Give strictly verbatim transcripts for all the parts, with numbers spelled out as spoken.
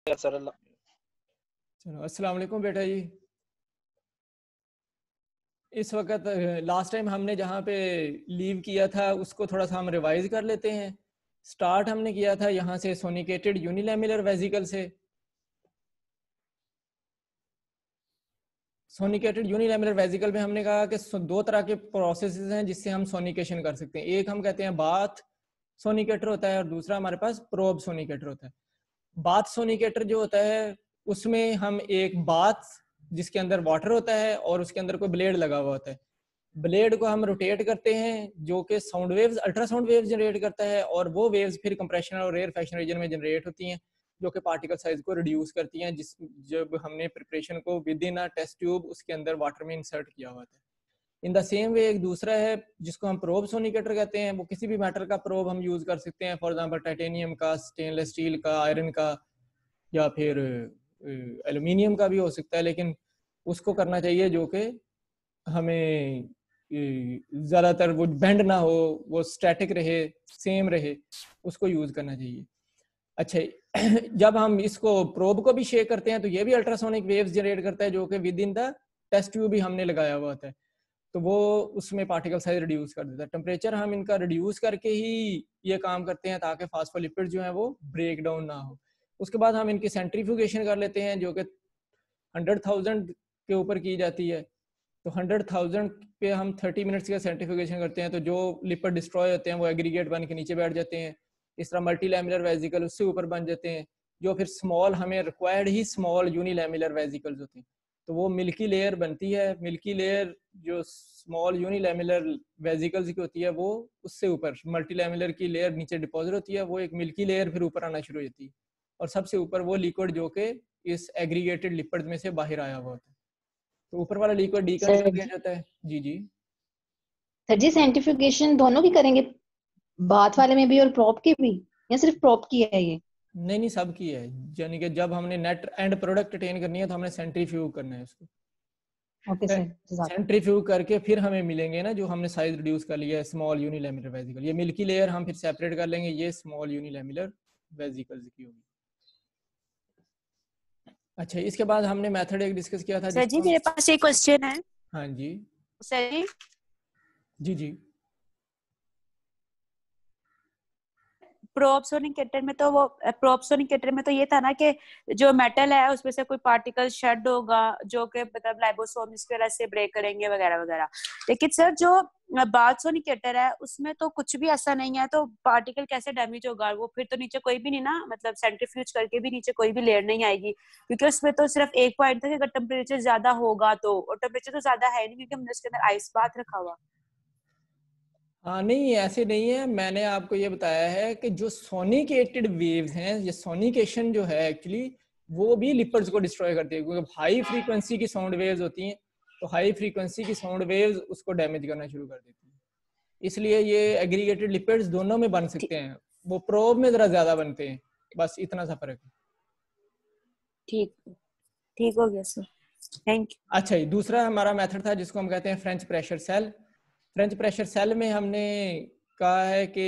Sir अल्लाह। चलो अस्सलाम वालेकुम बेटा जी। इस वक्त लास्ट टाइम हमने जहाँ पे लीव किया था उसको थोड़ा सा हम रिवाइज कर लेते हैं। स्टार्ट हमने किया था यहाँ से सोनिकेटेड यूनिलैमिलर वेजिकल से। सोनिकेटेड यूनिलैमिलर वेजिकल में हमने कहा कि दो तरह के प्रोसेसेस हैं जिससे हम सोनिकेशन कर सकते हैं। एक हम कहते हैं बाथ सोनिकेटर होता है और दूसरा हमारे पास प्रोब सोनिकेटर होता है। बाथ सोनिकेटर जो होता है उसमें हम एक बाथ जिसके अंदर वाटर होता है और उसके अंदर कोई ब्लेड लगा हुआ होता है। ब्लेड को हम रोटेट करते हैं जो कि sound waves ultrasound waves generate करता है और वो वेव्स फिर कंप्रेशन और रेयरफेक्शन रीजन में जनरेट होती हैं जो कि पार्टिकल साइज को रिड्यूस करती हैं। जिस जब हमने प्रिपरेशन को within a test tube उसके अंदर वाटर में इंसर्ट किया हुआ था। इन द सेम वे एक दूसरा है जिसको हम प्रोब सोनिकेटर कहते हैं। वो किसी भी मेटल का प्रोब हम यूज कर सकते हैं, फॉर एग्जांपल टाइटेनियम का, स्टेनलेस स्टील का, आयरन का या फिर एल्यूमिनियम का भी हो सकता है, लेकिन उसको करना चाहिए जो कि हमें ज़्यादातर वो बेंड ना हो, वो स्टैटिक रहे, सेम रहे, उसको यूज़ करना चाहिए। अच्छा, जब हम इसको प्रोब को भी शेक करते हैं तो ये भी अल्ट्रासोनिक वेव्स जनरेट करता है जो कि within the test tube भी हमने लगाया हुआ होता है, तो वो उसमें पार्टिकल साइज रिड्यूस कर देता है। टेम्परेचर हम इनका रिड्यूस करके ही ये काम करते हैं ताकि फास्फोलिपिड जो है वो ब्रेक डाउन ना हो। उसके बाद हम इनकी सेंट्रीफ्यूगेशन कर लेते हैं जो कि हंड्रेड थाउजेंड के ऊपर की जाती है। तो हंड्रेड थाउजेंड पे हम थर्टी मिनट्स का सेंट्रीफ्यूगेशन करते हैं तो जो लिपिड डिस्ट्रॉय होते हैं वो एग्रीगेट बन के नीचे बैठ जाते हैं। इस तरह मल्टीलैमिलर वेजिकल उससे ऊपर बन जाते हैं जो फिर स्मॉल हमें रिक्वायर्ड ही स्मॉल यूनिलैमिलर वेजिकल्स होते हैं। तो वो मिल्की लेयर बनती है। मिल्की लेयर जो स्मॉल यूनिलैमिलर वेजिकल्स की होती है वो उससे ऊपर मल्टीलैमिलर की लेयर नीचे डिपॉजिट होती है, वो एक मिल्की लेयर फिर ऊपर आना शुरू हो जाती है और सबसे ऊपर वो लिक्विड जो कि इस एग्रीगेटेड लिपिड में से बाहर आया हुआ होता है। तो ऊपर वाला लिक्विड डीकंडेंस किया जाता है। जी जी सर जी, सेंट्रीफ्यूगेशन दोनों की करेंगे, बाथ वाले में भी और प्रोब की भी, या सिर्फ प्रोब की है ये? नहीं नहीं, सब की है। यानी कि जब हमने नेट एंड प्रोडक्ट अटेन करनी है तो हमने सेंट्रीफ्यूग करना है उसको। Okay sir. सेंट्रीफ्यूग करके फिर हमें मिलेंगे ना जो हमने साइज रिड्यूस कर लिया है स्मॉल यूनिलैमिलर वेजिकल। ये मिल्की लेयर हम फिर सेपरेट कर लेंगे, ये स्मॉल यूनिलैमिलर वेजिकल्स की होगी। अच्छा, इसके बाद हमने मेथड एक डिस्कस किया था सर जी मेरे पास एक क्वेश्चन है। हाँ जी सर जी जी जी प्रोब सोनिकेटर में तो वो प्रोब सोनिकेटर में तो ये था ना कि जो मेटल है उसमें से कोई पार्टिकल शेड होगा जो कि मतलब लाइबोसोम इसकी वजह से ब्रेक करेंगे वगैरह वगैरह। लेकिन सर जो बाथ सोनिकेटर है उसमें तो कुछ भी ऐसा नहीं है, तो पार्टिकल कैसे डैमेज होगा? वो फिर तो नीचे कोई भी नहीं ना, मतलब सेंट्रीफ्यूज करके भी नीचे कोई भी लेयर नहीं आएगी, क्योंकि उसमें तो सिर्फ एक पॉइंट था कि अगर टेम्परेचर ज्यादा होगा तो, और टेम्परेचर तो ज्यादा है नहीं क्योंकि हमने उसके अंदर आइस बाथ रखा हुआ। हाँ नहीं, ऐसे नहीं है। मैंने आपको ये बताया है कि जो सोनिकेटेड वेव्स हैं, ये सोनिकेशन जो है एक्चुअली वो भी लिपिड्स को डिस्ट्रॉय करती है, क्योंकि हाई फ्रीक्वेंसी की साउंड वेव्स होती हैं तो हाई फ्रीक्वेंसी की साउंड वेव्स उसको डैमेज करना शुरू कर देती हैं। इसलिए ये एग्रीगेटेड लिपिड्स दोनों में बन सकते हैं, वो प्रोब में जरा ज्यादा बनते हैं, बस इतना सा फर्क है। ठीक ठीक हो गया सर, थैंक यू। अच्छा, ये दूसरा हमारा मेथड था जिसको हम कहते हैं French pressure cell. French pressure cell में हमने कहा है कि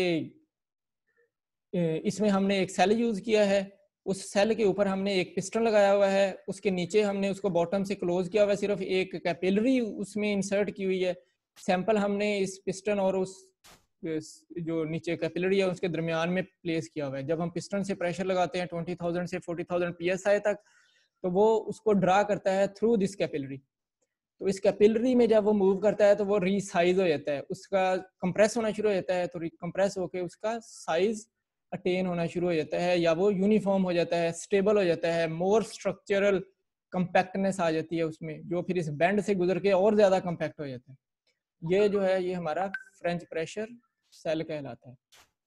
इसमें हमने एक सेल यूज किया है, उस सेल के ऊपर हमने एक पिस्टन लगाया हुआ है, उसके नीचे हमने उसको बॉटम से क्लोज किया हुआ है, सिर्फ एक कैपिलरी उसमें इंसर्ट की हुई है। सैंपल हमने इस पिस्टन और उस जो नीचे कैपिलरी है उसके दरमियान में प्लेस किया हुआ है। जब हम पिस्टन से प्रेशर लगाते हैं ट्वेंटी थाउजेंड से फोर्टी थाउजेंड पीएसआई तक, तो वो उसको ड्रा करता है थ्रू दिस कैपिलरी। तो इस कैपिलरी में जब वो मूव करता है तो वो रीसाइज हो जाता है, उसका कंप्रेस होना शुरू हो जाता है, तो कंप्रेस होकर उसका साइज अटेन होना शुरू हो जाता है, या वो यूनिफॉर्म हो जाता है, स्टेबल हो जाता है, मोर स्ट्रक्चरल कंपैक्टनेस आ जाती है उसमें, जो फिर इस बैंड से गुजर के और ज्यादा कंपैक्ट हो जाता है। ये जो है ये हमारा फ्रेंच प्रेशर सेल कहलाता है।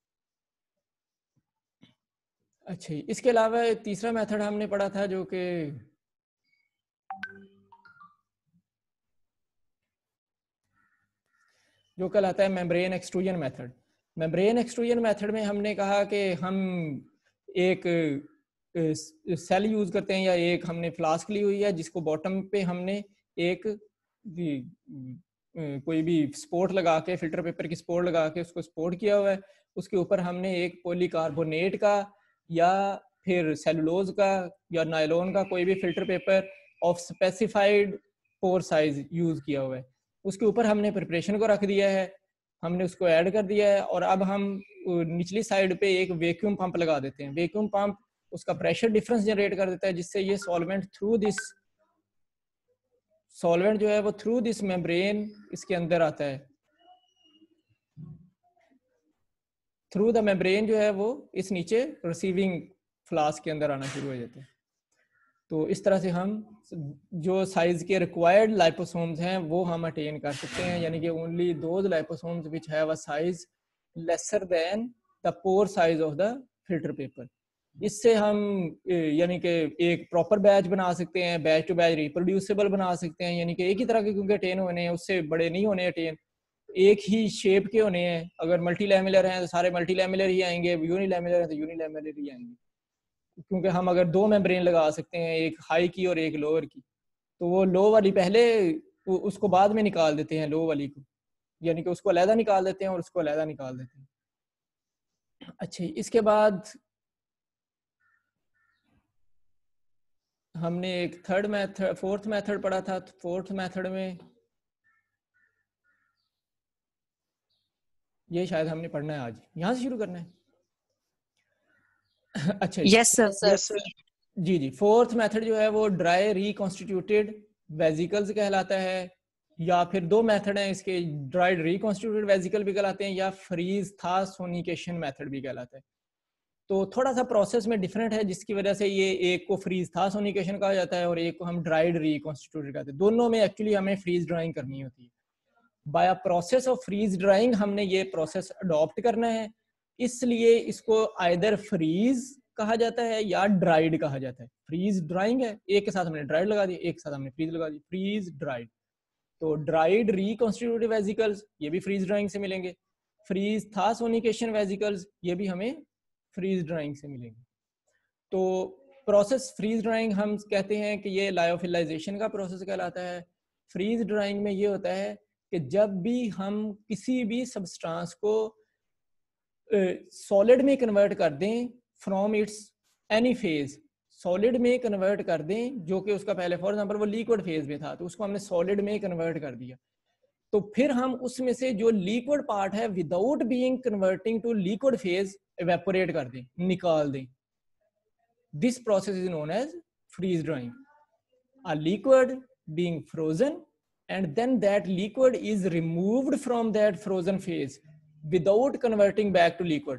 अच्छा, इसके अलावा एक तीसरा मेथड हमने पढ़ा था जो कि जो कहलाता है membrane extrusion method. Membrane extrusion method में हमने कहा कि हम एक सेल यूज करते हैं या एक हमने फ्लास्क ली हुई है जिसको बॉटम पे हमने एक कोई भी स्पोर्ट लगा के, फिल्टर पेपर की स्पोर्ट लगा के उसको स्पोर्ट किया हुआ है। उसके ऊपर हमने एक पॉलीकार्बोनेट का या फिर सेलुलोज का या नायलॉन का कोई भी filter paper of specified pore size use किया हुआ है। उसके ऊपर हमने प्रिपरेशन को रख दिया है, हमने उसको ऐड कर दिया है, और अब हम निचली साइड पे एक वैक्यूम पंप लगा देते हैं। वैक्यूम पंप उसका प्रेशर डिफरेंस जनरेट कर देता है, जिससे ये सॉल्वेंट थ्रू दिस सॉल्वेंट जो है वो थ्रू दिस मेम्ब्रेन इसके अंदर आता है, थ्रू द मेम्ब्रेन जो है वो इस नीचे रिसीविंग फ्लास्क के अंदर आना शुरू हो जाते हैं। तो इस तरह से हम जो साइज के रिक्वायर्ड लाइपोसोम्स हैं वो हम अटेन कर सकते हैं, यानी कि only those liposomes which have a size lesser than the pore size of the filter paper. इससे हम यानी कि एक प्रॉपर बैच बना सकते हैं, बैच टू बैच रिप्रोड्यूसिबल बना सकते हैं, यानी कि एक ही तरह के क्योंकि अटेन होने हैं, उससे बड़े नहीं होने अटेन, एक ही शेप के होने हैं। अगर मल्टी लैमिलर हैं तो सारे मल्टी लैमिलर ही आएंगे, यूनी लैमिलर हैं तो यूनी लैमिलर ही आएंगे, क्योंकि हम अगर दो मेम्ब्रेन लगा सकते हैं, एक हाई की और एक लोअर की, तो वो लो वाली पहले उसको बाद में निकाल देते हैं, लो वाली को, यानी कि उसको अलहदा निकाल देते हैं और उसको अलहदा निकाल देते हैं। अच्छा, इसके बाद हमने एक थर्ड मेथड फोर्थ मेथड पढ़ा था। फोर्थ मेथड में ये शायद हमने पढ़ना है आज, यहाँ से शुरू करना है। अच्छा यस सर, यस सर। जी जी, फोर्थ मेथड जो है वो ड्राई रिकॉन्स्टिट्यूटेड वेजिकल्स कहलाता है, या फिर दो मेथड हैं इसके, ड्राइड रिकॉन्स्टिट्यूटेड वेजिकल भी कहलाते हैं या फ्रीज था सोनिकेशन मेथड भी कहलाता है। तो थोड़ा सा प्रोसेस में डिफरेंट है, जिसकी वजह से ये एक को फ्रीज था सोनिकेशन कहा जाता है और एक को हम ड्राइड रिकॉन्स्टिट्यूटेड कहते हैं। दोनों में एक्चुअली हमें फ्रीज ड्राइंग करनी होती है। By process of freeze drying हमने ये प्रोसेस अडॉप्ट करना है, इसलिए इसको आइदर फ्रीज कहा जाता है या ड्राइड कहा जाता है। फ्रीज ड्राइंग है, एक के साथ हमने ड्राइड लगा दी, एक के साथ हमने फ्रीज लगा दी, फ्रीज ड्राइड। तो ड्राइड रिकॉन्स्टिट्यूटेड वेजिकल्स ये भी फ्रीज ड्राइंग से मिलेंगे, फ्रीज था सोनिकेशन वेजिकल्स ये भी हमें फ्रीज ड्राइंग से मिलेंगे। तो प्रोसेस फ्रीज ड्राइंग हम कहते हैं कि ये लायोफिलाइजेशन का प्रोसेस कहलाता है। फ्रीज ड्राइंग में ये होता है कि जब भी हम किसी भी सब्सटेंस को सॉलिड uh, में कन्वर्ट कर दें from its any phase, solid में कन्वर्ट कर दें, जो कि उसका पहले फॉर एग्जांपल वो लिक्विड फेज में था तो उसको हमने सॉलिड में कन्वर्ट कर दिया, तो फिर हम उसमें से जो लिक्विड पार्ट है without being converting to liquid phase evaporate कर दें, निकाल दें। This process is known as freeze drying. A liquid being frozen and then that liquid is removed from that frozen phase without converting back to liquid.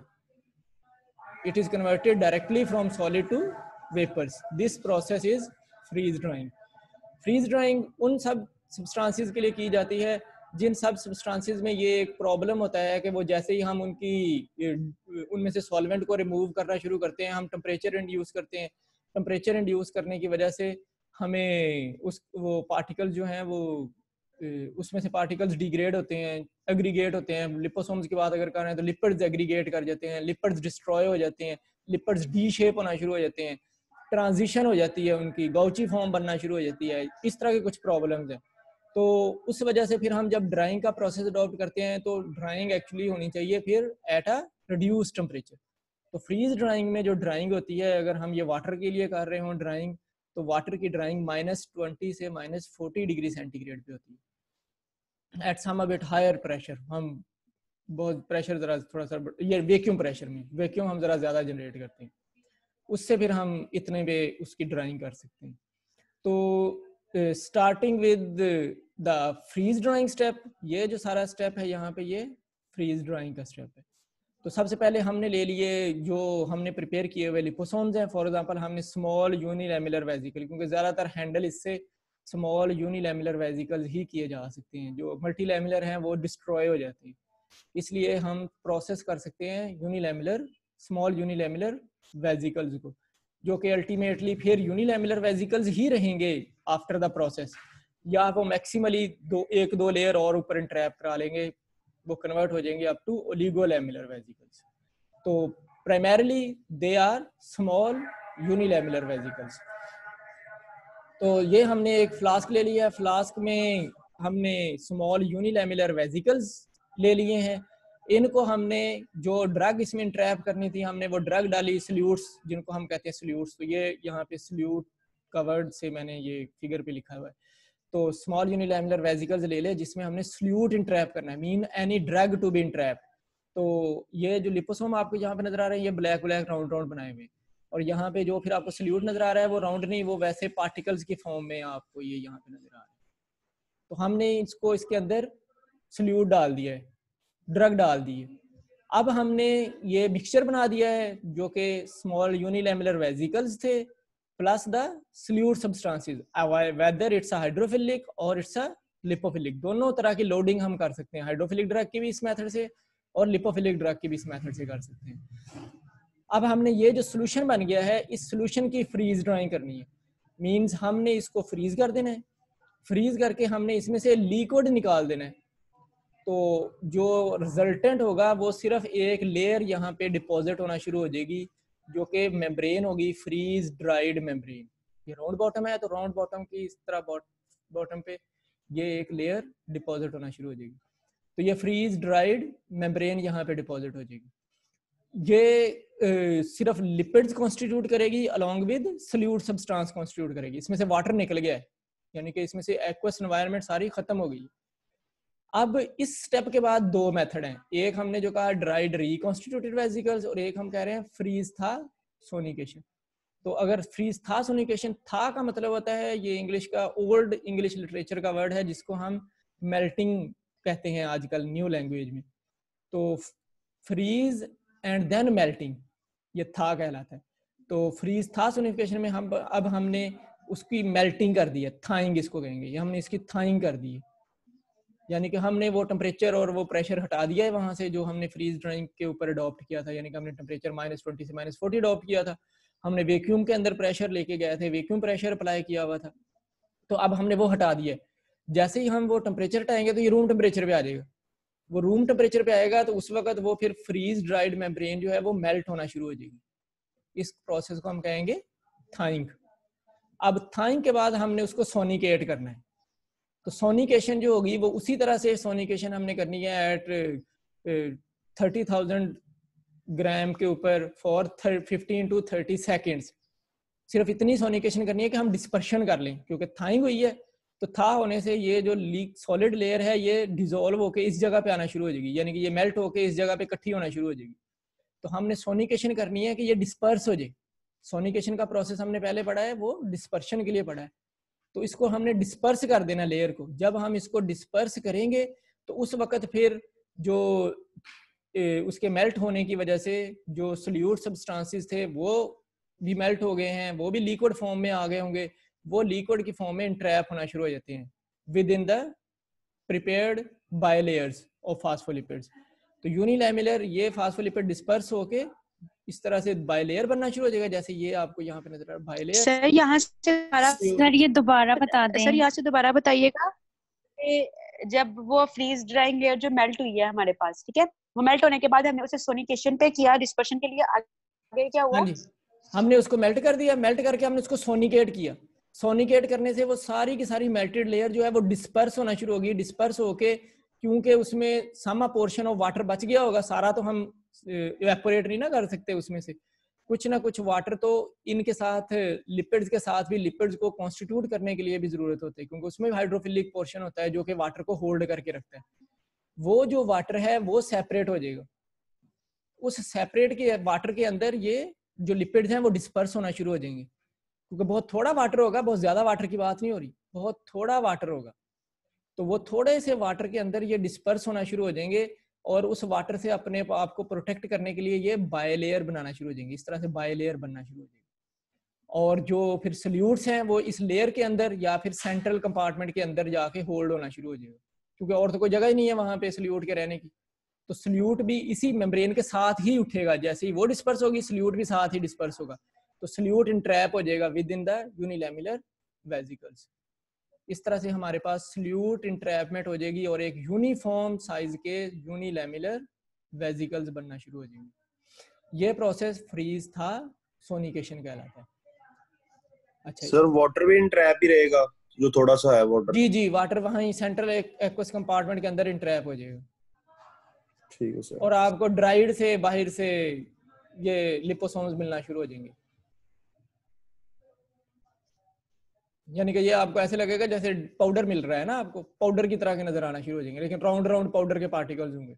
It is converted directly from solid to vapors. This process is freeze drying. Freeze drying उन सब substances के लिए की जाती है जिन सब substances में ये एक problem होता है कि वो जैसे ही हम उनकी उनमें से solvent को remove करना शुरू करते हैं, हम temperature induce करते हैं, temperature induce करने की वजह से हमें उस वो पार्टिकल जो हैं वो उसमें से पार्टिकल्स डिग्रेड होते हैं, एग्रीगेट होते हैं। लिपोसोम्स की बात अगर करें तो लिपिड्स एग्रीगेट कर जाते हैं, लिपिड्स डिस्ट्रॉय हो जाते हैं, लिपिड्स डी शेप होना शुरू हो जाते हैं, ट्रांजिशन हो जाती है, उनकी गाउची फॉर्म बनना शुरू हो जाती है। इस तरह के कुछ प्रॉब्लम्स हैं। तो उस वजह से फिर हम जब ड्राइंग का प्रोसेस अडॉप्ट करते हैं तो ड्राइंग एक्चुअली होनी चाहिए फिर एट अ रिड्यूस टेम्परेचर। तो फ्रीज ड्राइंग में जो ड्राइंग होती है, अगर हम ये वाटर के लिए कर रहे हों ड्राइंग, तो वाटर की ड्राइंग माइनस ट्वेंटी से माइनस फोर्टी डिग्री सेंटीग्रेड पे होती है at some bit higher pressure. हम बहुत प्रेशर जरा थोड़ा सा ये वैक्यूम प्रेशर में वैक्यूम हम जरा ज्यादा जनरेट करते हैं, उससे फिर हम इतने पे उसकी ड्राइंग कर सकते हैं। तो starting with the freeze drying step, ये जो सारा स्टेप है यहाँ पे ये फ्रीज ड्राइंग का स्टेप है। तो सबसे पहले हमने ले लिए जो हमने प्रिपेयर किए हुए लिपोसोम्स हैं। फॉर एग्जांपल हमने स्मॉल यूनिलैमिलर वेजिकल, क्योंकि ज़्यादातर हैंडल इससे स्मॉल यूनिलैमिलर वेजिकल्स ही किए जा सकते हैं, जो मल्टीलैमिलर हैं वो डिस्ट्रॉय हो जाते हैं, इसलिए हम प्रोसेस कर सकते हैं यूनिलैमिलर स्मॉल यूनिलैमिलर वेजिकल्स को, जो कि अल्टीमेटली फिर यूनिलैमिलर वेजिकल्स ही रहेंगे आफ्टर द प्रोसेस, या वो मैक्सिमली दो एक दो लेयर और ऊपर इंट्रैप करा लेंगे, वो कन्वर्ट हो जाएंगे अप टू ओलिगोलैमिलर वेजिकल्स। तो primarily they are small unilamellar vesicles. तो ये हमने एक फ्लास्क ले लिया, फ्लास्क में हमने स्मॉल यूनिलैमिलर वेजिकल्स ले लिए हैं। इनको हमने जो ड्रग इसमें इंट्रैप करनी थी, हमने वो ड्रग डाली, सल्यूट्स जिनको हम कहते हैं सल्यूट्स। तो ये यहाँ पे सल्यूट कवर्ड से मैंने ये फिगर पे लिखा हुआ है। तो स्मॉल यूनिलैमिनर वेसिकल्स ले ले जिसमें हमने सल्यूट इंट्रैप करना है, mean any drug to be entrap. तो ये जो लिपोसोम आपको यहाँ पे नजर आ रहे हैं, ये ब्लैक ब्लैक राउंड राउंड बनाए हुए, और यहाँ पे जो फिर आपको सल्यूट नजर आ रहा है वो राउंड नहीं, वो वैसे पार्टिकल्स की फॉर्म में आपको ये यहाँ पे नजर आ रहा है। तो हमने इसको इसके अंदर सल्यूट डाल दिया है, ड्रग डाल दी है। अब हमने ये मिक्सचर बना दिया है जो कि स्मॉल यूनिलैमिनर वेसिकल्स थे plus the solute substances, whether it's a hydrophilic और इट्स अ लिपोफिलिक। दोनों तरह की लोडिंग हम कर सकते हैं, हाइड्रोफिलिक ड्रग की भी इस मेथड से और लिपोफिलिक ड्रग की भी इस मेथड से कर सकते हैं। अब हमने ये जो सोल्यूशन बन गया है, इस सोल्यूशन की फ्रीज ड्राइंग करनी है, मींस हमने इसको फ्रीज कर देना है। फ्रीज करके हमने इसमें से लिक्विड निकाल देना है। तो जो रिजल्टेंट होगा वो सिर्फ एक लेयर यहाँ पे डिपॉजिट होना शुरू हो जाएगी जो कि मेम्ब्रेन होगी, फ्रीज ड्राइड मेम्ब्रेन। ये राउंड बॉटम है तो राउंड बॉटम की इस तरह बॉटम पे ये एक लेयर डिपॉजिट होना शुरू हो जाएगी। तो ये फ्रीज ड्राइड मेम्ब्रेन यहाँ पे डिपॉजिट हो जाएगी। ये uh, सिर्फ लिपिड्स कॉन्स्टिट्यूट करेगी along with solute substance constitute करेगी। इसमें से वाटर निकल गया है, यानी कि इसमें से एक्वस एनवायरनमेंट सारी खत्म हो गई। अब इस स्टेप के बाद दो मेथड हैं, एक हमने जो कहा ड्राइड रिकॉन्स्टिट्यूटेड वेसिकल्स और एक हम कह रहे हैं फ्रीज था सोनिकेशन। तो अगर फ्रीज था सोनिकेशन, था का मतलब होता है, ये इंग्लिश का ओल्ड इंग्लिश लिटरेचर का वर्ड है जिसको हम मेल्टिंग कहते हैं आजकल न्यू लैंग्वेज में। तो फ्रीज एंड देन मेल्टिंग ये था कहलाता है। तो फ्रीज था सोनिफिकेशन में हम अब हमने उसकी मेल्टिंग कर दी है, थाइंग इसको कहेंगे, ये हमने इसकी थाइंग कर दी है, यानी कि हमने वो टेम्परेचर और वो प्रेशर हटा दिया है वहां से जो हमने फ्रीज ड्राइंग के ऊपर अडॉप्ट किया था, यानी कि हमने टेम्परेचर माइनस ट्वेंटी से माइनस फोर्टी अडॉप्ट किया था। हमने वैक्यूम के अंदर प्रेशर लेके गए थे, वैक्यूम प्रेशर अप्लाई किया हुआ था, तो अब हमने वो हटा दिया। जैसे ही हम वो टेम्परेचर हटाएंगे तो ये रूम टेम्परेचर पे आ जाएगा। वो रूम टेम्परेचर पे आएगा तो उस वक्त वो फिर फ्रीज ड्राइड मेम्ब्रेन जो है वो मेल्ट होना शुरू हो जाएगी। इस प्रोसेस को हम कहेंगे थाइंग। अब थाइंग के बाद हमने उसको सोनिकेट करना है। तो सोनिकेशन जो होगी वो उसी तरह से सोनिकेशन हमने करनी है एट थर्टी थाउजेंड ग्राम के ऊपर for fifteen to thirty seconds. सिर्फ इतनी सोनिकेशन करनी है कि हम डिस्पर्शन कर लें, क्योंकि थाइंग हुई है तो था होने से ये जो लीक सॉलिड लेयर है ये डिसॉल्व होके इस जगह पे आना शुरू हो जाएगी, यानी कि ये मेल्ट होके इस जगह पे इकट्ठी होना शुरू हो जाएगी। तो हमने सोनिकेशन करनी है कि ये डिस्पर्स हो जाए। सोनिकेशन का प्रोसेस हमने पहले पढ़ा है, वो डिस्पर्शन के लिए पढ़ा है। तो इसको हमने डिस्पर्स कर देना लेयर को। जब हम इसको डिस्पर्स करेंगे तो उस वक्त फिर जो ए, उसके मेल्ट होने की वजह से जो सल्यूट सब्सटेंसेस थे वो भी मेल्ट हो गए हैं, वो भी लिक्विड फॉर्म में आ गए होंगे, वो लिक्विड की फॉर्म में इंट्रैप होना शुरू हो जाते हैं within the prepared bilayers of phospholipids. तो यूनिलैमिनर ये फास्फोलिपिड डिस्पर्स होके इस तरह से बायलेयर बनना शुरू हो जाएगा, जैसे ये आपको यहाँ पे नजर आ रहा है बायलेयर। सर यहाँ से सर ये दोबारा बता दें। सर यहाँ से दोबारा बताइएगा कि जब वो फ्रीज ड्राइंग लेयर जो मेल्ट हुई है हमारे पास, ठीक है, वो मेल्ट होने के बाद हमने उसे सोनिकेशन पे किया, डिस्पर्शन के लिए आगे क्या हुआ? हाँ जी, हमने उसको मेल्ट कर दिया, मेल्ट करके हमने उसको सोनिकेट किया। सोनिकेट करने से वो सारी की सारी मेल्टेड लेयर जो है वो डिस्पर्स होना शुरू होगी। डिस्पर्स होके क्योंकि उसमें सम पोर्शन ऑफ वाटर बच गया होगा, सारा तो हम इवेपोरेट नहीं ना कर सकते, उसमें से कुछ ना कुछ वाटर तो इनके साथ लिपिड्स के साथ भी लिपिड्स को कॉन्स्टिट्यूट करने के लिए भी जरूरत होती है, क्योंकि उसमें हाइड्रोफिलिक पोर्शन होता है जो कि वाटर को होल्ड करके रखता है। वो जो वाटर है वो सेपरेट हो जाएगा। उस सेपरेट के वाटर के अंदर ये जो लिपिड्स हैं वो डिस्पर्स होना शुरू हो जाएंगे, क्योंकि बहुत थोड़ा वाटर होगा, बहुत ज्यादा वाटर की बात नहीं हो रही, बहुत थोड़ा वाटर होगा। तो वो थोड़े से वाटर के अंदर ये डिस्पर्स होना शुरू हो जाएंगे और उस वाटर से अपने आप को प्रोटेक्ट करने के लिए ये बायलेयर बनाना शुरू हो जाएंगे। इस तरह से बायलेयर बनना शुरू हो जाएगी और जो फिर सल्यूट्स हैं वो इस लेयर के अंदर या फिर सेंट्रल कंपार्टमेंट के अंदर जाके होल्ड होना शुरू हो जाएगा, क्योंकि और तो कोई जगह ही नहीं है वहां पे सल्यूट के रहने की। तो सल्यूट भी इसी मेम्ब्रेन के साथ ही उठेगा, जैसे ही वो डिस्पर्स होगी सल्यूट भी साथ ही डिस्पर्स होगा। तो सल्यूट इंट्रैप हो जाएगा within the unilaminar vesicles. इस तरह से हमारे पास सल्यूट इंट्रैपमेंट हो जाएगी और एक यूनिफॉर्म साइज के यूनिलैमिनर वेसिकल्स बनना शुरू हो जाएंगे। ये प्रोसेस फ्रीज था सोनिकेशन कहलाता है। अच्छा सर वाटर भी इंट्रैप ही रहेगा जो थोड़ा सा है वाटर? जी जी, वाटर वहां सेंट्रल एक्वस कंपार्टमेंट के अंदर इंट्रैप हो जाएगा। ठीक है सर। और आपको ड्राइड से बाहर से ये लिपोसोम्स मिलना शुरू हो जाएंगे। यानी कि ये आपको ऐसे लगेगा जैसे पाउडर मिल रहा है ना, आपको पाउडर की तरह के नजर आना शुरू हो जाएंगे, लेकिन राउंड राउंड पाउडर के पार्टिकल्स होंगे।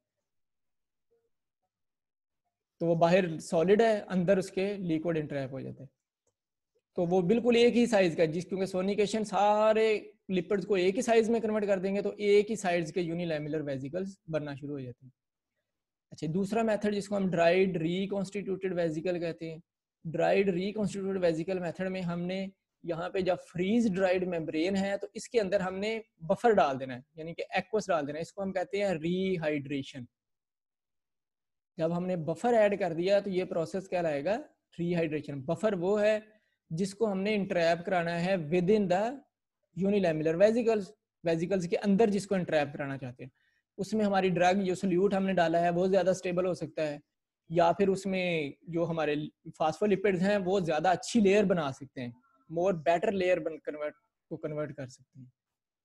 तो वो बाहर सॉलिड है, अंदर उसके लिक्विड इंट्रैप हो जाते हैं। तो वो बिल्कुल एक ही साइज का, जिस क्योंकि सोनिकेशन सारे लिपिड्स को एक ही साइज में कन्वर्ट कर देंगे, तो एक ही साइज के यूनिलैमिलर वेसिकल्स बनना शुरू हो जाते हैं। अच्छा, दूसरा मेथड जिसको हम ड्राइड रिकॉन्स्टिट्यूटेड वेसिकल कहते हैं। ड्राइड रिकॉन्स्टिट्यूटेड वेसिकल मेथड में हमने यहाँ पे जब फ्रीज ड्राइड मेम्ब्रेन है तो इसके अंदर हमने बफर डाल देना है, यानी कि एक्वस डाल देना है। इसको हम कहते हैं रीहाइड्रेशन। जब हमने बफर ऐड कर दिया तो ये प्रोसेस क्या लाएगा? रीहाइड्रेशन। बफर वो है जिसको हमने इंट्रैप कराना है within the unilamellar vesicles, vesicles के अंदर जिसको इंट्रैप कराना चाहते हैं। उसमें हमारी ड्रग, जो सोल्यूट हमने डाला है, बहुत ज़्यादा स्टेबल हो सकता है, या फिर उसमें जो हमारे फास्फोलिपिड्स हैं वो ज़्यादा अच्छी लेयर बना सकते हैं, मोर बेटर लेयर बन कन्वर्ट को कन्वर्ट कर सकते हैं।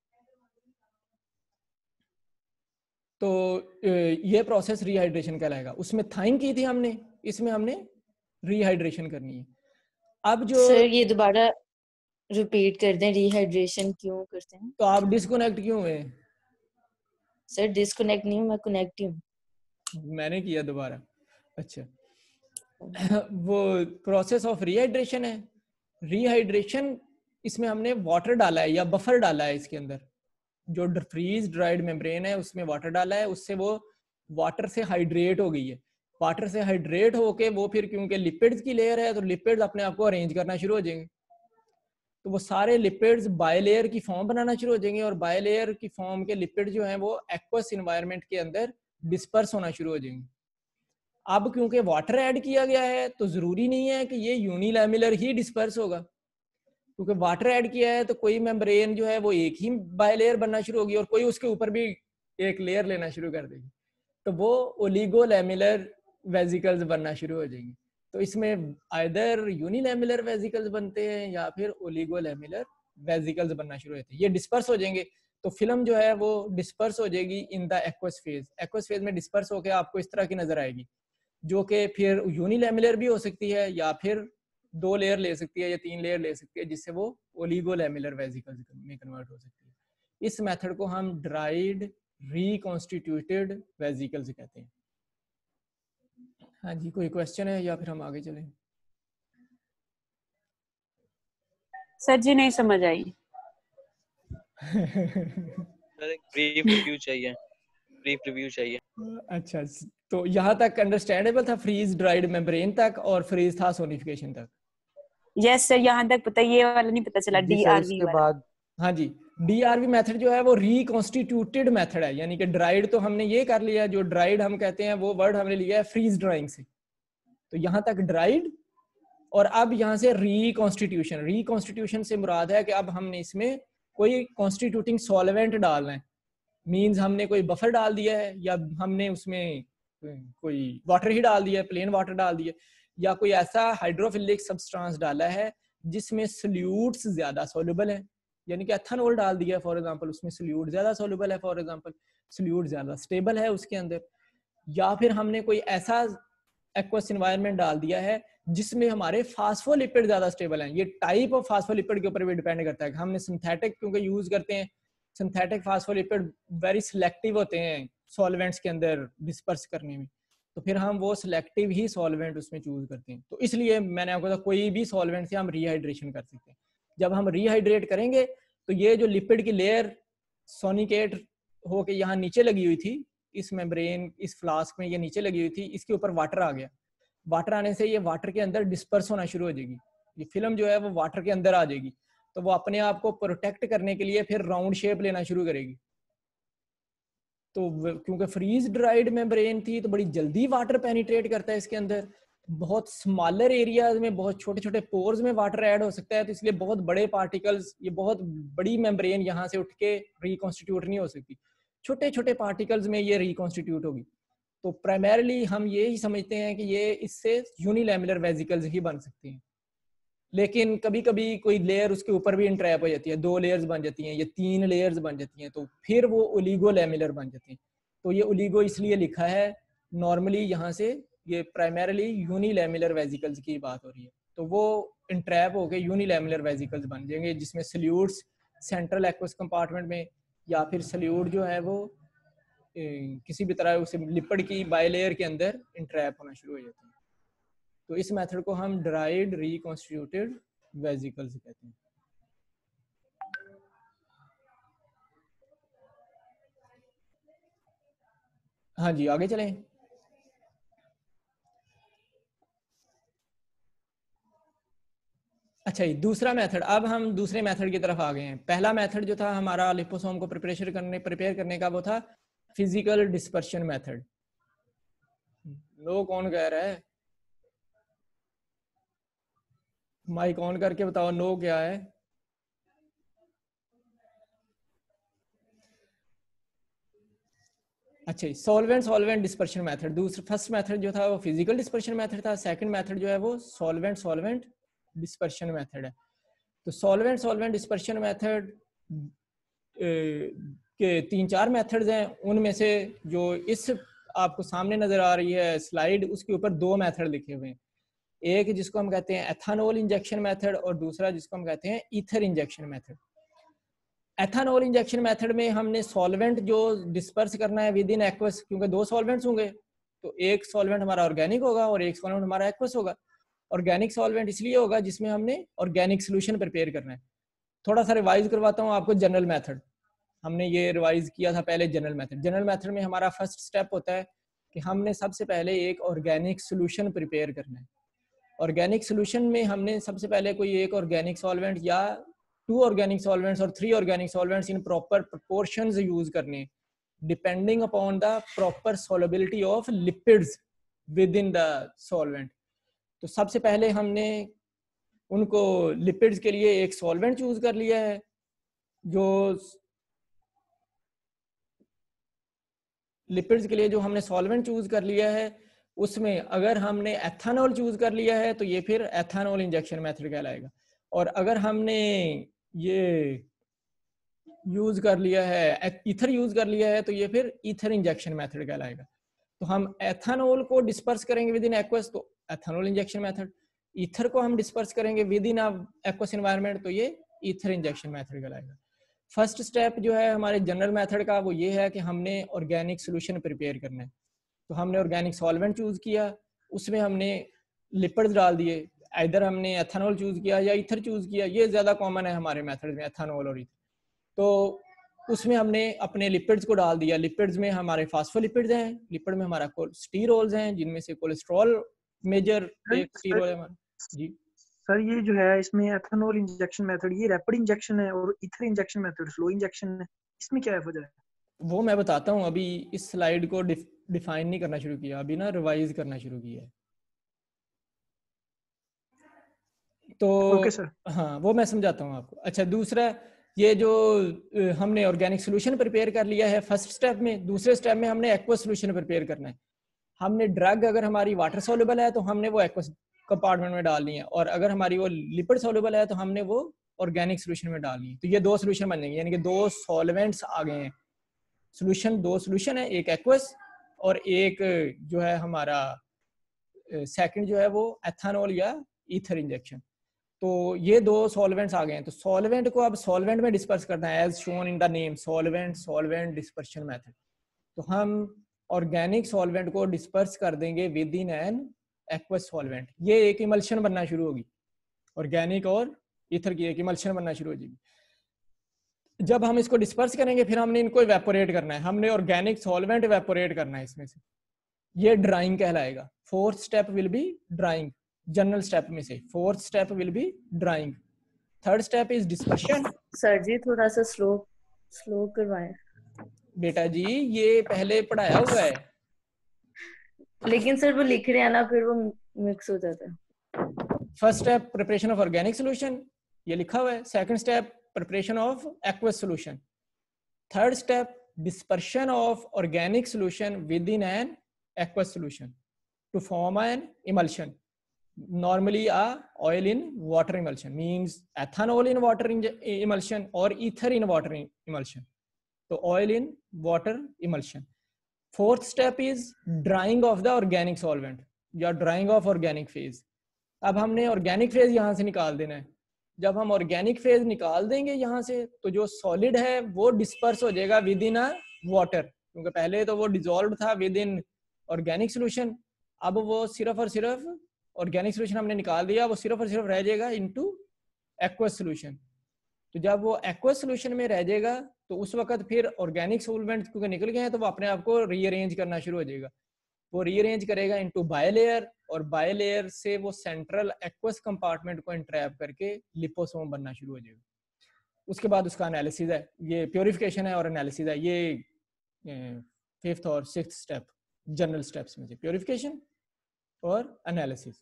तो ये प्रोसेस रीहाइड्रेशन कहलाएगा। उसमें थाइन की थी हमने, इसमें हमने रीहाइड्रेशन करनी है। अब जो सर ये दोबारा रिपीट कर दें, रीहाइड्रेशन क्यों करते हैं? तो आप डिस्कनेक्ट क्यों हुए? सर डिस्कनेक्ट नहीं हूँ, मैं कनेक्ट ही हूँ। मैंने किया दोबारा। अच्छा, वो प्रोसेस ऑफ रीहाइड्रेशन है। रीहाइड्रेशन, इसमें हमने वाटर डाला है या बफर डाला है इसके अंदर। जो फ्रीज ड्राइड मेम्ब्रेन है उसमें वाटर डाला है, उससे वो वाटर से हाइड्रेट हो गई है। वाटर से हाइड्रेट होके वो फिर, क्योंकि लिपिड्स की लेयर है तो लिपिड्स अपने आप को अरेंज करना शुरू हो जाएंगे। तो वो सारे लिपिड्स बायलेयर की फॉर्म बनाना शुरू हो जाएंगे, और बायलेयर की फॉर्म के लिपिड जो हैं वो एक्वस इन्वायरमेंट के अंदर डिस्पर्स होना शुरू हो जाएंगे। अब क्योंकि वाटर ऐड किया गया है तो जरूरी नहीं है कि ये यूनिलैमिलर ही डिस्पर्स होगा, क्योंकि वाटर ऐड किया है तो कोई मेम्ब्रेन जो है वो एक ही बायलेयर बनना शुरू होगी और कोई उसके ऊपर भी एक लेयर लेना शुरू कर देगी, तो वो ओलिगोलैमिलर वेसिकल्स बनना शुरू हो जाएंगे। तो इसमें आइदर यूनिलैमिलर वेसिकल्स बनते हैं या फिर ओलिगोलैमिलर वेसिकल्स बनना शुरू होते हैं। ये डिस्पर्स हो जाएंगे तो फिल्म जो है वो डिस्पर्स हो जाएगी in the aqueous phase. Aqueous phase में डिस्पर्स होकर आपको इस तरह की नजर आएगी, जो कि फिर यूनिलैमिलर भी हो सकती है या फिर दो लेयर ले सकती है या तीन लेयर ले सकती है, जिससे वो ओलिगोलैमिलर वेसिकल्स में कन्वर्ट हो सकती है। इस मेथड को हम ड्राइड रिकॉन्स्टिट्यूटेड वेसिकल्स कहते हैं। हाँ जी, कोई क्वेश्चन है या फिर हम आगे चलें? सर जी नहीं समझ आई। सर एक ब्रीफ रिव्यू चाहिए, ब्रीफ रिव्यू चाहिए। अच्छा, तो यहाँ तक अंडरस्टैंडेबल था, फ्रीज ड्राइड मेम्ब्रेन तक, और फ्रीज था सोनिफिकेशन तक। यस सर, यहाँ तक पता, ये वाला नहीं पता चला। डीआरवी के बाद हाँ जी, डीआरवी मेथड जो है वो रिकॉन्स्टिट्यूटेड मेथड है, यानी कि ड्राइड तो हमने ये कर लिया, जो ड्राइड हम कहते हैं वो वर्ड हमने लिया है फ्रीज ड्राइंग से। तो यहाँ तक ड्राइड, और अब यहाँ से रिकॉन्स्टिट्यूशन। रिकॉन्स्टिट्यूशन से मुराद है कि अब हमने इसमें कोई कॉन्स्टिट्यूटिंग सॉल्वेंट डालना है, मींस हमने कोई बफर डाल दिया है, या हमने उसमें कोई वाटर ही डाल दिया है, प्लेन वाटर डाल दिया, या कोई ऐसा हाइड्रोफिलिक सब्सटेंस डाला है जिसमें सोल्यूट्स ज्यादा सॉल्युबल है, यानी कि एथेनॉल डाल दिया फॉर एग्जांपल, उसमें सोल्यूट ज्यादा सॉल्युबल है, फॉर एग्जांपल सोल्यूट ज्यादा स्टेबल है उसके अंदर। या फिर हमने कोई ऐसा एक्वस एनवायरनमेंट डाल दिया है जिसमें हमारे फास्फोलिपिड ज्यादा स्टेबल हैं। ये टाइप ऑफ फास्फोलिपिड के ऊपर भी डिपेंड करता है कि हमने सिंथेटिक क्योंकि यूज करते हैं, सिंथेटिक फास्फोलिपिड वेरी सिलेक्टिव होते हैं सॉल्वेंट्स के अंदर डिस्पर्स करने में, तो फिर हम वो सिलेक्टिव ही सॉल्वेंट उसमें चूज करते हैं। तो इसलिए मैंने आपको कहा कोई भी सॉल्वेंट से हम रिहाइड्रेशन कर सकते हैं। जब हम रिहाइड्रेट करेंगे तो ये जो लिपिड की लेयर सोनिकेट होके यहाँ नीचे लगी हुई थी, इस मेम्ब्रेन, इस फ्लास्क में ये नीचे लगी हुई थी, इसके ऊपर वाटर आ गया। वाटर आने से ये वाटर के अंदर डिस्पर्स होना शुरू हो जाएगी, ये फिल्म जो है वो वाटर के अंदर आ जाएगी, तो वो अपने आप को प्रोटेक्ट करने के लिए फिर राउंड शेप लेना शुरू करेगी। तो क्योंकि फ्रीज ड्राइड मेम्ब्रेन थी तो बड़ी जल्दी वाटर पेनिट्रेट करता है इसके अंदर, बहुत स्मॉलर एरियाज में, बहुत छोटे छोटे पोर्स में वाटर ऐड हो सकता है, तो इसलिए बहुत बड़े पार्टिकल्स, ये बहुत बड़ी मेम्ब्रेन यहाँ से उठ के रिकॉन्स्टिट्यूट नहीं हो सकती, छोटे छोटे पार्टिकल्स में ये रिकॉन्स्टिट्यूट होगी। तो प्राइमरीली हम ये ही समझते हैं कि ये इससे यूनिलैमिलर वेसिकल्स ही बन सकते हैं, लेकिन कभी कभी कोई लेयर उसके ऊपर भी इंट्रैप हो जाती है, दो लेयर्स बन जाती हैं या तीन लेयर्स बन जाती हैं, तो फिर वो ओलिगोलैमिलर बन जाती हैं। तो ये ओलिगो इसलिए लिखा है, नॉर्मली यहाँ से ये प्राइमरीली यूनिलैमिलर वेजिकल्स की बात हो रही है, तो वो इंट्रैप होके यूनिलैमिलर वेजिकल्स बन जाएंगे जिसमें सल्यूट्स सेंट्रल एक्वस कंपार्टमेंट में या फिर सल्यूट जो है वो ए, किसी भी तरह उसे लिपिड की बायलेयर के अंदर इंट्रैप होना शुरू हो जाते हैं। तो इस मेथड को हम ड्राइड रिकॉन्स्टिट्यूटेड वेजिकल्स कहते हैं। हाँ जी, आगे चलें। अच्छा, ये दूसरा मेथड, अब हम दूसरे मेथड की तरफ आ गए हैं। पहला मेथड जो था हमारा लिपोसोम को प्रिपरेशन करने प्रिपेयर करने का, वो था फिजिकल डिस्पर्शन मेथड। लो कौन कह रहा है? माइक ऑन करके बताओ नो क्या है। अच्छा, सॉल्वेंट सॉल्वेंट डिस्पर्शन मेथड। दूसरा फर्स्ट मेथड जो था वो फिजिकल डिस्पर्शन मेथड था, सेकंड मेथड जो है वो सॉल्वेंट सॉल्वेंट डिस्पर्शन मेथड है। तो सॉल्वेंट सॉल्वेंट डिस्पर्शन मेथड के तीन चार मेथड्स हैं, उनमें से जो इस आपको सामने नजर आ रही है स्लाइड, उसके ऊपर दो मेथड लिखे हुए हैं। एक जिसको हम कहते हैं एथानॉल इंजेक्शन मेथड और दूसरा जिसको हम कहते हैं ether injection method. Ethanol injection method में हमने सॉल्वेंट जो डिस्पर्स करना है विद इन एक्वस, क्योंकि दो सॉल्वेंट्स होंगे तो एक सॉल्वेंट हमारा ऑर्गेनिक होगा और एक सॉल्वेंट हमारा एक्वस होगा। ऑर्गेनिक सॉल्वेंट इसलिए होगा जिसमें हमने ऑर्गेनिक सोल्यूशन प्रिपेयर करना है। थोड़ा सा रिवाइज करवाता हूँ आपको जनरल मेथड। हमने ये रिवाइज किया था पहले जनरल मेथड। जनरल मेथड में हमारा फर्स्ट स्टेप होता है कि हमने सबसे पहले एक ऑर्गेनिक सोल्यूशन प्रिपेयर करना है। ऑर्गेनिक सोल्यूशन में हमने सबसे पहले कोई एक ऑर्गेनिक सॉल्वेंट या टू ऑर्गेनिक सॉल्वेंट्स और three organic solvents in proper proportions use करने, depending upon the proper solubility of lipids within the solvent. तो सबसे पहले हमने उनको लिपिड्स के लिए एक सॉल्वेंट चूज कर लिया है। जो लिपिड्स के लिए जो हमने सॉल्वेंट चूज कर लिया है, उसमें अगर हमने एथानॉल चूज कर लिया है तो ये फिर एथानॉल इंजेक्शन मेथड कहलाएगा। और अगर हमने ये यूज कर लिया है, ईथर यूज कर लिया है, तो ये फिर ईथर इंजेक्शन मेथड कहलाएगा। तो हम एथानॉल को डिस्पर्स करेंगे विद इन एक्वस तो एथानॉल इंजेक्शन मेथड, ईथर को हम डिस्पर्स करेंगे विद इन एक्वस एनवायरनमेंट तो ये ईथर इंजेक्शन मेथड कहलाएगा। फर्स्ट स्टेप जो है हमारे जनरल मेथड का वो ये है कि हमने ऑर्गेनिक सोल्यूशन प्रिपेयर करना है। तो हमने ऑर्गेनिक सॉल्वेंट चूज किया, उसमें हमने लिपिड्स डाल दिए, इधर हमने एथानॉल चूज किया या ईथर चूज किया, ये ज्यादा कॉमन है हमारे मेथड में एथानॉल और ईथर। तो उसमें हमने अपने लिपिड्स को डाल दिया। लिपिड्स में हमारे फास्फोलिपिड्स हैं, लिपिड में हमारा स्टीरोल्स हैं जिनमें से कोलेस्ट्रॉल मेजर एक स्टीरोल है हमारा। जी सर, ये जो है इसमें एथानॉल इंजेक्शन मेथड ये रैपिड इंजेक्शन है और ether injection method slow injection है, इसमें क्या है वजह है? वो मैं बताता हूँ। अभी इस स्लाइड को डिफाइन नहीं करना शुरू किया, अभी ना रिवाइज करना शुरू किया है। तो ओके सर। हाँ, वो मैं समझाता हूँ आपको। अच्छा, दूसरा ये जो हमने ऑर्गेनिक सोल्यूशन प्रिपेयर कर लिया है फर्स्ट स्टेप में, दूसरे स्टेप में हमने एक्वस सोल्यूशन प्रिपेयर करना है। हमने ड्रग अगर हमारी वाटर सॉल्युबल है तो हमने वो एक्वस कंपार्टमेंट में डालनी है, और अगर हमारी वो लिपिड सॉल्युबल है तो हमने वो ऑर्गेनिक सोल्यूशन में डालनी है। तो ये दो सोल्यूशन बन जाएंगे, यानी कि दो सॉल्वेंट्स आ गए हैं। सोल्यूशन दो सोल्यूशन है, एक एक्वस और एक जो है हमारा सेकंड जो है वो एथानॉल या ईथर इंजेक्शन। तो ये दो सॉल्वेंट्स आ गए हैं। तो सॉल्वेंट को अब सॉल्वेंट में डिस्पर्स करना है, as shown in the name solvent solvent dispersion method. तो हम ऑर्गेनिक सॉल्वेंट को डिस्पर्स कर देंगे within an aqueous solvent. ये एक इमल्शन बनना शुरू होगी, ऑर्गेनिक और ईथर की एक इमल्शन बनना शुरू हो जाएगी। जब हम इसको डिस्पर्स करेंगे फिर हमने इनको इवेपोरेट करना है। हमने ऑर्गेनिक सॉल्वेंट इवेपोरेट करना है इसमें से, ये ड्राइंग कहलाएगा। Fourth step will be drying. General step में से fourth step will be drying. Third step is dispersion. Sir जी थोड़ा सा स्लो स्लो करवाएं। बेटा जी ये पहले पढ़ाया हुआ है, लेकिन सर वो लिख रहे हैं ना, फिर वो मिक्स हो जाता है। First step preparation of organic solution, ये लिखा हुआ है। Second step preparation of aqueous solution. Third step dispersion of organic solution within an aqueous solution to form an emulsion. Normally a oil in water emulsion means ethanol in water emulsion or ether in water emulsion. तो oil in water emulsion. Fourth step is drying of the organic solvent या drying of organic phase. अब हमने organic phase यहाँ से निकाल देना है। जब हम ऑर्गेनिक फेज निकाल देंगे यहाँ से तो जो सॉलिड है वो डिस्पर्स हो जाएगा विद इन अ वाटर, क्योंकि पहले तो वो डिजोल्व था विद इन ऑर्गेनिक सोल्यूशन। अब वो सिर्फ और सिर्फ ऑर्गेनिक सोल्यूशन हमने निकाल दिया, वो सिर्फ और सिर्फ रह जाएगा इनटू एक्वस सोल्यूशन। तो जब वो एक्वस सोल्यूशन में रह जाएगा तो उस वक्त फिर ऑर्गेनिक सॉल्वेंट क्योंकि निकल गए हैं तो वो अपने आप को रीअरेंज करना शुरू हो जाएगा। वो रीअरेंज करेगा इनटू बायलेयर और बायलेयर से वो सेंट्रल एक्वस कंपार्टमेंट को इंट्रैप करके लिपोसोम बनना शुरू हो जाएगा। उसके बाद उसका एनालिसिस है, ये प्योरिफिकेशन है और एनालिसिस है। ये फिफ्थ और सिक्स्थ स्टेप जनरल स्टेप्स में से प्योरिफिकेशन और एनालिसिस।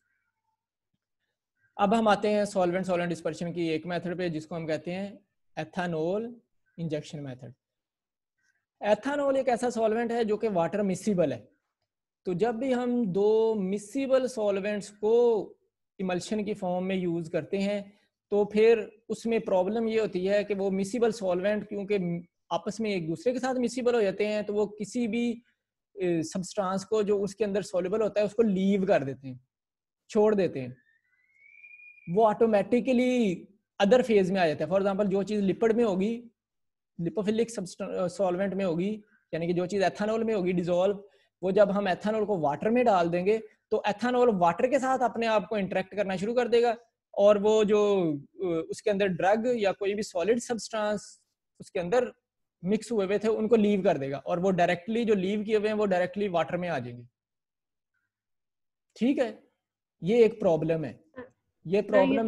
अब हम आते हैं सॉल्वेंट सॉल्वेंट डिस्पर्शन की एक मेथड पे जिसको हम कहते हैं एथानोल इंजेक्शन मेथड। एथानोल एक ऐसा सॉल्वेंट है जो कि वाटर मिसिबल है। तो जब भी हम दो मिसिबल सॉल्वेंट्स को इमल्शन की फॉर्म में यूज करते हैं तो फिर उसमें प्रॉब्लम ये होती है कि वो मिसिबल सॉल्वेंट क्योंकि आपस में एक दूसरे के साथ मिसिबल हो जाते हैं तो वो किसी भी सब्सटेंस को जो उसके अंदर सॉल्युबल होता है उसको लीव कर देते हैं, छोड़ देते हैं। वो ऑटोमेटिकली अदर फेज में आ जाता है। फॉर एग्जांपल जो चीज लिपिड में होगी, लिपोफिलिक सॉल्वेंट में होगी, यानी कि जो चीज एथानोल में होगी डिसॉल्व, वो जब हम एथानोल को वाटर में डाल देंगे तो एथानोल वाटर के साथ अपने आप को इंटरेक्ट करना शुरू कर देगा और वो जो उसके अंदर ड्रग या कोई भी सॉलिड सब्सटेंस उसके अंदर मिक्स हुए हुए थे उनको लीव कर देगा और वो डायरेक्टली जो लीव किए हुए हैं वो डायरेक्टली वाटर में आ जाएंगे। ठीक है, ये एक प्रॉब्लम है। ये प्रॉब्लम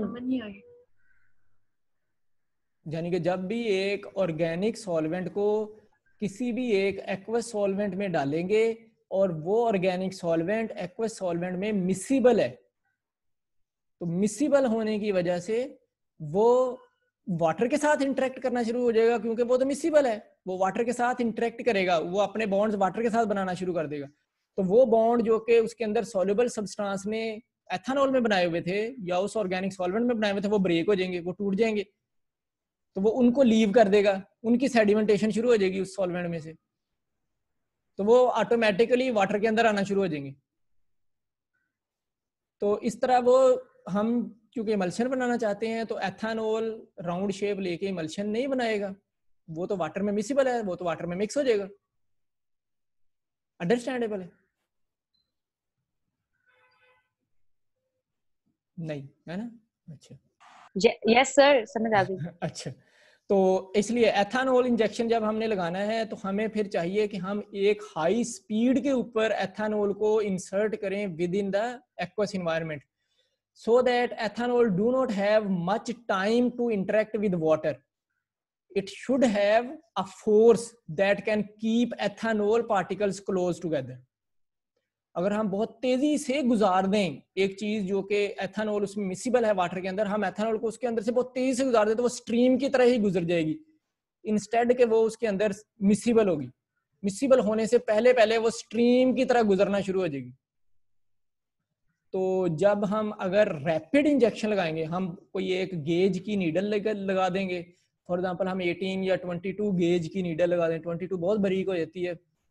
यानी कि जब भी एक ऑर्गेनिक सॉल्वेंट को किसी भी एक एक्वस सॉल्वेंट में डालेंगे और वो ऑर्गेनिक सॉल्वेंट एक्वस सॉल्वेंट में मिसिबल है तो मिसिबल होने की वजह से वो वाटर के साथ इंटरेक्ट करना शुरू हो जाएगा क्योंकि वो तो मिसिबल है, वो वाटर के साथ इंटरेक्ट करेगा, वो अपने बॉन्ड्स वाटर के साथ बनाना शुरू कर देगा। तो वो बॉन्ड जो कि उसके अंदर सॉल्युबल सब्सटेंस ने एथानोल में बनाए हुए थे या उस ऑर्गेनिक सॉल्वेंट में बनाए हुए थे वो ब्रेक हो जाएंगे, वो टूट जाएंगे। तो वो उनको लीव कर देगा, उनकी सेडिमेंटेशन शुरू हो जाएगी उस सॉल्वेंट में से, तो वो ऑटोमेटिकली वाटर के अंदर आना शुरू हो जाएंगे। तो इस तरह वो हम क्योंकि इमल्शन बनाना चाहते हैं तो एथानोल राउंड शेप लेके इमल्शन नहीं बनाएगा, वो तो वाटर में मिसिबल है, वो तो वाटर में मिक्स हो जाएगा। अंडरस्टैंडेबल है? नहीं है ना? अच्छा यस सर, समझ आ गई। अच्छा, तो इसलिए एथानोल इंजेक्शन जब हमने लगाना है तो हमें फिर चाहिए कि हम एक हाई स्पीड के ऊपर एथानोल को इंसर्ट करें within the aqueous environment so that ethanol do not have much time to interact with water. It should have a force that can keep ethanol particles close together. अगर हम बहुत तेजी से गुजार दें एक चीज जो कि एथानोल उसमें मिसिबल है वाटर के अंदर, हम एथानोल को उसके अंदर से बहुत तेजी से गुजार दें तो वो स्ट्रीम की तरह ही गुजर जाएगी, इंस्टेड के वो उसके अंदर मिसिबल होगी। मिसिबल होने से पहले पहले वो स्ट्रीम की तरह गुजरना शुरू हो जाएगी। तो जब हम अगर रैपिड इंजेक्शन लगाएंगे, हम कोई एक गेज की नीडल लगा देंगे, फॉर एग्जांपल हम अठारह या बाईस गेज की नीडल लगा दें, बाईस बहुत बारीक हो जाती है,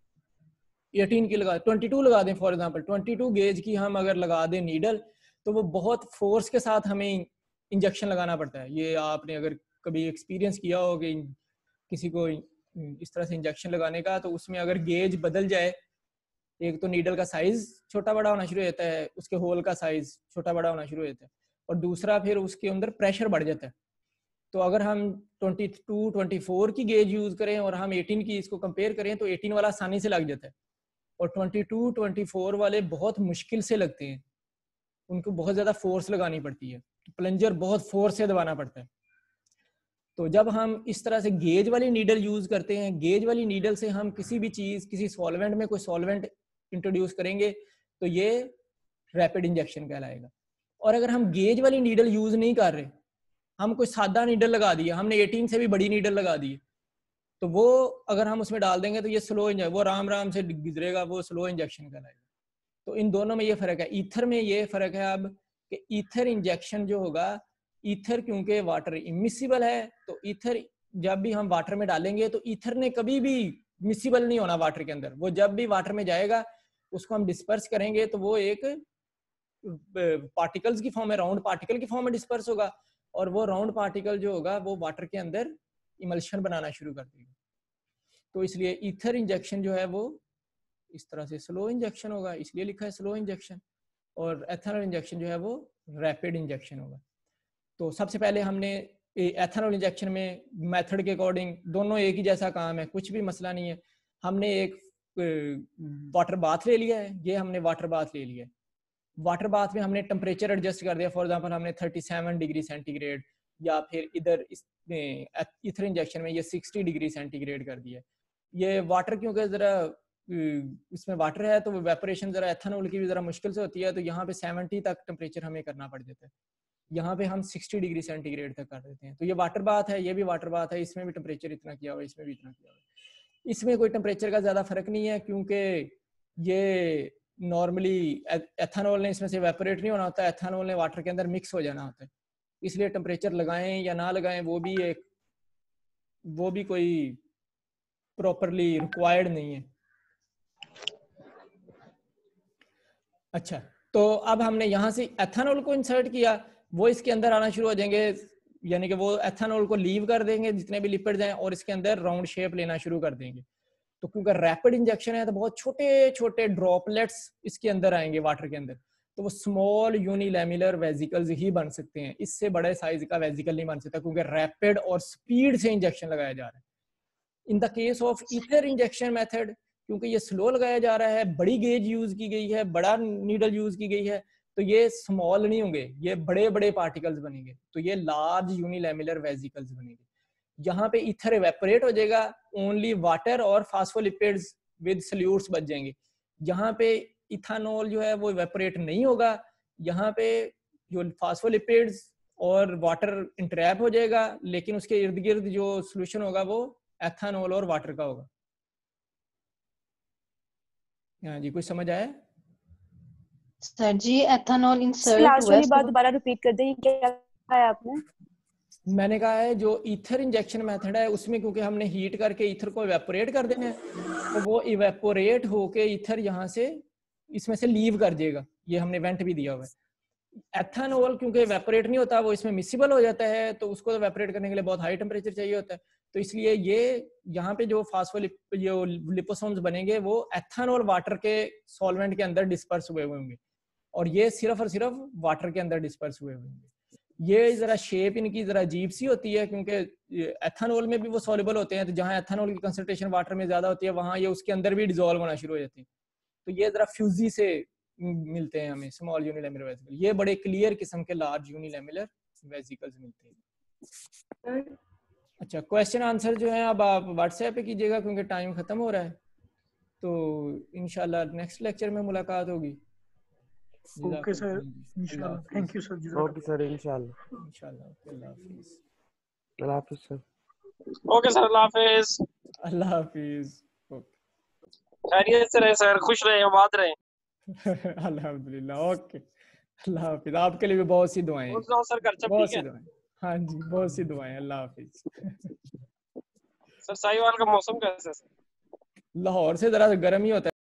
अठारह की लगा बाईस लगा दें, फॉर एग्जांपल बाईस गेज की हम अगर लगा दें नीडल तो वो बहुत फोर्स के साथ हमें इंजेक्शन लगाना पड़ता है। ये आपने अगर कभी एक्सपीरियंस किया हो कि किसी को इस तरह से इंजेक्शन लगाने का, तो उसमें अगर गेज बदल जाए, एक तो नीडल का साइज छोटा बड़ा होना शुरू हो जाता है, उसके होल का साइज छोटा बड़ा होना शुरू हो जाता है, और दूसरा फिर उसके अंदर प्रेशर बढ़ जाता है। तो अगर हम बाईस, चौबीस की गेज यूज करें और हम अठारह की इसको कंपेयर करें तो अठारह वाला आसानी से लग जाता है और बाईस, चौबीस वाले बहुत मुश्किल से लगते हैं, उनको बहुत ज्यादा फोर्स लगानी पड़ती है, प्लंजर बहुत फोर्स से दबाना पड़ता है। तो जब हम इस तरह से गेज वाली नीडल यूज करते हैं, गेज वाली नीडल से हम किसी भी चीज किसी सॉल्वेंट में कोई सॉल्वेंट इंट्रोड्यूस करेंगे तो ये रैपिड इंजेक्शन कहलाएगा। और अगर हम गेज वाली नीडल यूज नहीं कर रहे, हम कोई सादा नीडल लगा दिया, हमने अठारह से भी बड़ी नीडल लगा दी, तो वो अगर हम उसमें डाल देंगे तो ये स्लो इंजेक्शन, वो राम राम से गुजरेगा, वो स्लो इंजेक्शन कहलाएगा। तो इन दोनों में ये फर्क है। ईथर में ये फर्क है अब कि ईथर इंजेक्शन जो होगा, ईथर क्योंकि वाटर इमिसिबल है तो ईथर जब भी हम वाटर में डालेंगे तो ईथर ने कभी भी मिसिबल नहीं होना वाटर के अंदर। वो जब भी वाटर में जाएगा उसको हम डिस्पर्स करेंगे तो वो एक पार्टिकल्स की फॉर्म में, राउंड पार्टिकल की फॉर्म में डिस्पर्स होगा, और वो राउंड पार्टिकल जो होगा वो वाटर के अंदर इमल्शन बनाना शुरू कर देगा। तो इसलिए ईथर इंजेक्शन जो है वो इस तरह से स्लो इंजेक्शन होगा, इसलिए लिखा है स्लो इंजेक्शन, और एथेनॉल इंजेक्शन जो है वो रैपिड इंजेक्शन होगा। तो सबसे पहले हमने एथेनॉल इंजेक्शन में मेथड के अकॉर्डिंग दोनों एक ही जैसा काम है, कुछ भी मसला नहीं है। हमने एक वाटर बाथ ले लिया है, ये हमने वाटर बाथ ले लिया है। वाटर बाथ में हमने टेम्परेचर एडजस्ट कर दिया, फॉर एग्जांपल हमने सैंतीस डिग्री सेंटीग्रेड, या फिर इधर इस ईथर इंजेक्शन में ये साठ डिग्री सेंटीग्रेड कर दिया। ये वाटर क्योंकि ज़रा इसमें वाटर है तो वेपोरेशन ज़रा एथेनॉल की भी ज़रा मुश्किल से होती है, तो यहाँ पे सत्तर तक टेम्परेचर हमें करना पड़ जाता है, यहाँ पे हम साठ डिग्री सेंटीग्रेड तक कर देते हैं। तो ये वाटर बाथ है, ये भी वाटर बाथ है, इसमें भी टेम्परेचर इतना किया हुआ है, इसमें भी इतना किया हुआ है। इसमें कोई टेम्परेचर का ज़्यादा फर्क नहीं है, क्योंकि ये नॉर्मली एथेनॉल ने इसमें से वेपोरेट नहीं होना होता, एथेनॉल ने वाटर के अंदर मिक्स हो जाना होता है, इसलिए टेम्परेचर लगाएं या ना लगाएं वो भी एक वो भी कोई प्रॉपरली रिक्वायर्ड नहीं है। अच्छा, तो अब हमने यहाँ से एथेनॉल को इंसर्ट किया, वो इसके अंदर आना शुरू हो जाएंगे, यानी कि वो एथेनॉल को लीव कर देंगे जितने भी लिपिड्स हैं, और इसके अंदर राउंड शेप लेना शुरू कर देंगे। तो क्योंकि रैपिड इंजेक्शन है तो बहुत छोटे छोटे ड्रॉपलेट्स इसके अंदर आएंगे वाटर के अंदर, तो वो स्मॉल यूनिलेमुलर वेजिकल्स ही बन सकते हैं, इससे बड़े साइज का वेजिकल नहीं बन सकता, क्योंकि रैपिड और स्पीड से इंजेक्शन लगाया जा रहा है। In the case of ether injection method, क्योंकि ये स्लो लगाया जा रहा है, बड़ी गेज यूज की गई है, बड़ा नीडल यूज की गई है, तो ये स्मॉल नहीं होंगे, ये बड़े बड़े पार्टिकल्स बनेंगे, तो ये लार्ज यूनिलेमुलर वेजिकल्स बनेंगे। यहाँ पे ईथर एवेपोरेट हो जाएगा, ओनली वाटर और फास्फोलिपिड्स विद सल्यूट्स बच जाएंगे। यहाँ पे इथानॉल जो है वो एवेपोरेट नहीं होगा, यहाँ पे जो फास्फोलिपिड्स और वाटर इंटरैप हो जाएगा, लेकिन उसके इर्द गिर्द जो सोल्यूशन होगा वो एथेनॉल और वाटर का होगा। हाँ जी, कुछ समझ आया? Sir ji ethanol insert last हुआ वाली बात है, दोबारा रिपीट कर दें, क्या कहा आपने? मैंने कहा है जो ईथर इंजेक्शन मेथड है उसमें क्योंकि हमने हीट करके ईथर को इवेपोरेट कर देना है, तो वो इवेपोरेट होके ईथर यहाँ से इसमें से लीव कर देगा, ये हमने वेंट भी दिया हुआ है। एथेनॉल क्योंकि इवेपोरेट नहीं होता, वो इसमें मिसिबल हो जाता है, तो उसको इवेपोरेट करने के लिए बहुत हाई टेम्परेचर चाहिए होता है, तो इसलिए ये यहाँ पे जो फास्फोलिप जो लिपोसोम्स बनेंगे वो एथेनॉल वाटर के सॉल्वेंट के अंदर डिस्पर्स हुए हुए होंगे, और ये सिर्फ और सिर्फ वाटर के अंदर डिस्पर्स हुए हुए होंगे। ये जरा शेप इनकी जरा अजीब सी होती है, क्योंकि एथेनॉल में भी वो सॉल्युबल होते हैं, तो जहाँ एथेनॉल की कंसंट्रेशन वाटर में ज्यादा होती है वहाँ ये उसके अंदर भी डिसॉल्व होना शुरू हो जाते हैं, तो ये जरा फ्यूजी से मिलते हैं हमें स्मॉल यूनिलेमुलर वेसिकल। ये बड़े क्लियर किस्म के लार्ज यूनिलेमुलर वेसिकल्स मिलते हैं। अच्छा, क्वेश्चन आंसर जो है अब आप व्हाट्सएप पे कीजिएगा क्योंकि टाइम खत्म हो रहा है, तो इंशाल्लाह नेक्स्ट लेक्चर में मुलाकात होगी। ओके सर, इंशाल्लाह। Thank you sir. Okay sir, इंशाल्लाह इंशाल्लाह। अल्लाह हाफिज। अल्लाह हाफिज सर। ओके सर, अल्लाह हाफिज। अल्लाह हाफिज। खैरियत से रहे सर, खुश रहे, आबाद रहे। अल्हम्दुलिल्लाह। ओके, अल्लाह हाफिज। आपके लिए भी बहुत सी दुआएं हैं सर, घर सब बहुत ठीक सी है? दुआएं। हाँ जी, बहुत सी दुआएं। अल्लाह हाफिज। सर साहिवाल का मौसम कैसा है? लाहौर से जरा गर्म ही होता है।